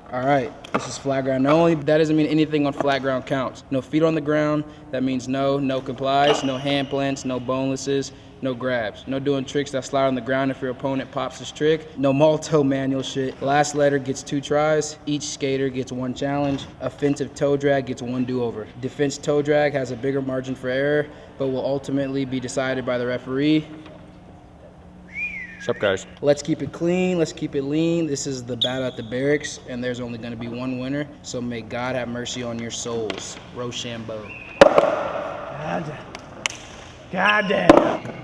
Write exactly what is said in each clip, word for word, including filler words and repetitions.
All right, this is flat ground. Not only that doesn't mean anything on flat ground counts. No feet on the ground, that means no, no complies, no hand plants, no bonelesses, no grabs. No doing tricks that slide on the ground if your opponent pops his trick. No Malto manual shit. Last letter gets two tries. Each skater gets one challenge. Offensive toe drag gets one do-over. Defense toe drag has a bigger margin for error, but will ultimately be decided by the referee. What's up, guys? Let's keep it clean. Let's keep it lean. This is the battle at the barracks, and there's only going to be one winner. So may God have mercy on your souls. Rochambeau. God, God damn.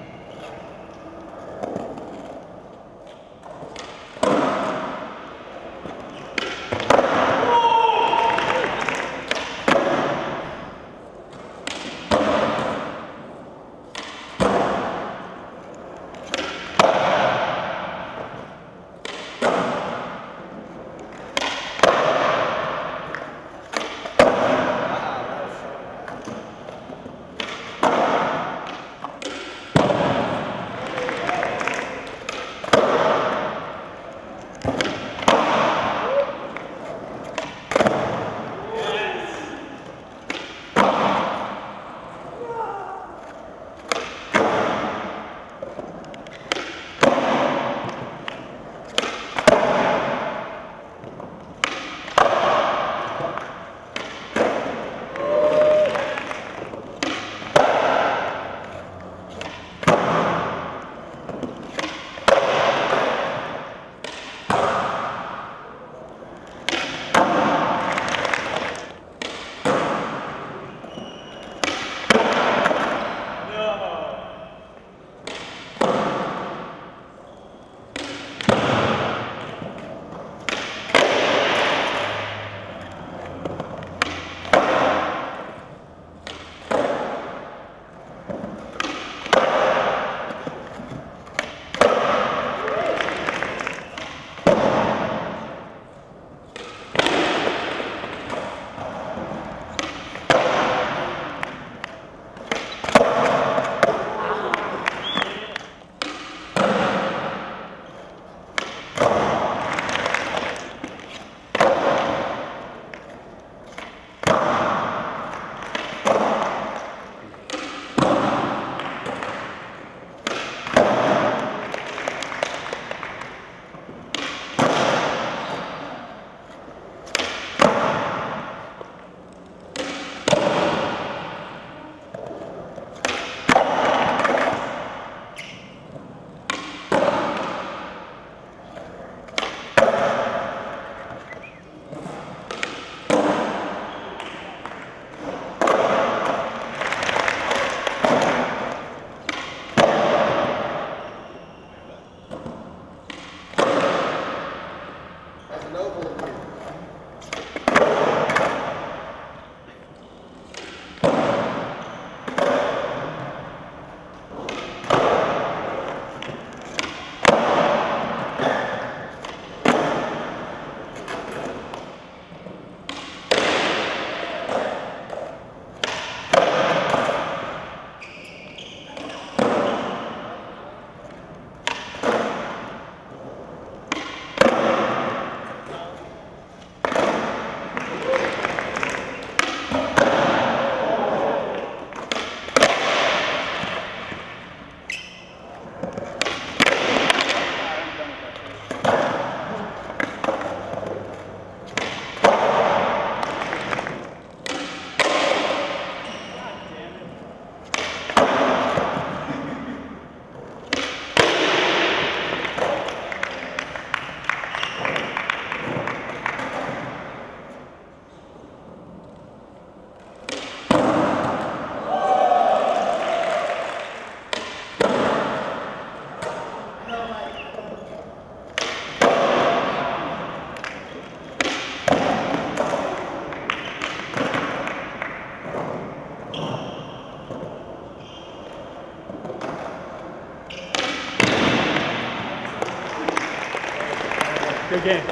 Good game.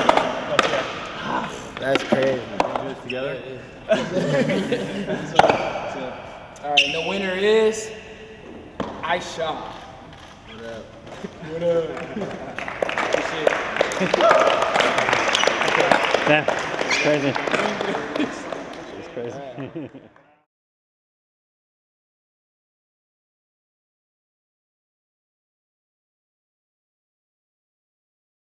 That's crazy. Do this together? so, so, all right, and the winner is Ice Shop. What up? What up? Good shit. Okay. Yeah, it's crazy. It's crazy.